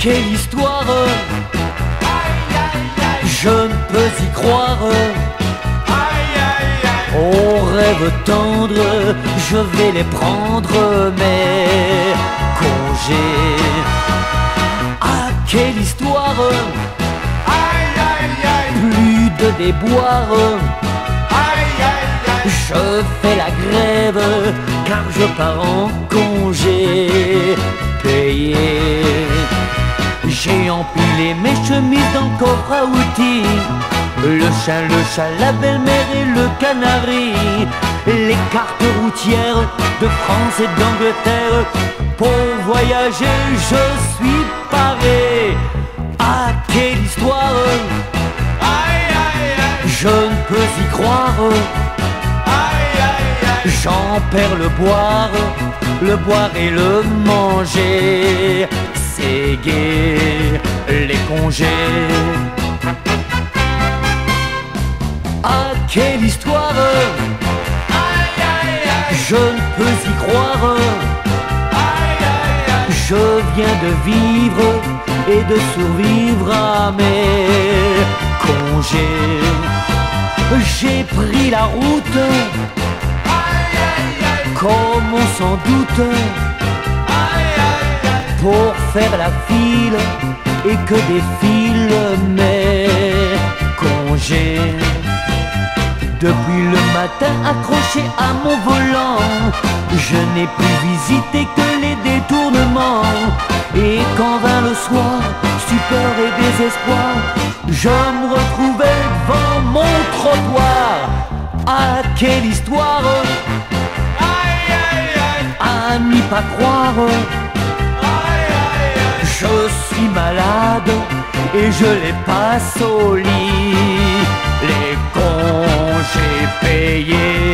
quelle histoire! Je ne peux y croire. Aux rêves tendres, je vais les prendre, mes congés. Ah, quelle histoire! Plus de déboire. Je fais la grève car je pars en congé payé. J'ai empilé mes chemises dans le coffre à outils. Le chat, la belle-mère et le canari. Les cartes routières de France et d'Angleterre. Pour voyager, je suis paré. Ah, quelle histoire! Je ne peux y croire. J'en perds le boire et le manger. C'est gai, les congés. Ah, quelle histoire! Je ne peux y croire. Je viens de vivre et de survivre à mes congés. J'ai pris la route, comme on s'en doute, pour faire la file et que défilent mes congés. Depuis le matin accroché à mon volant, je n'ai plus visité que les détournements. Et quand vint le soir, stupeur et désespoir, je me retrouvais devant mon trottoir. Ah, quelle histoire! À n'y pas croire. Je suis malade et je les passe au lit. Les congés payés.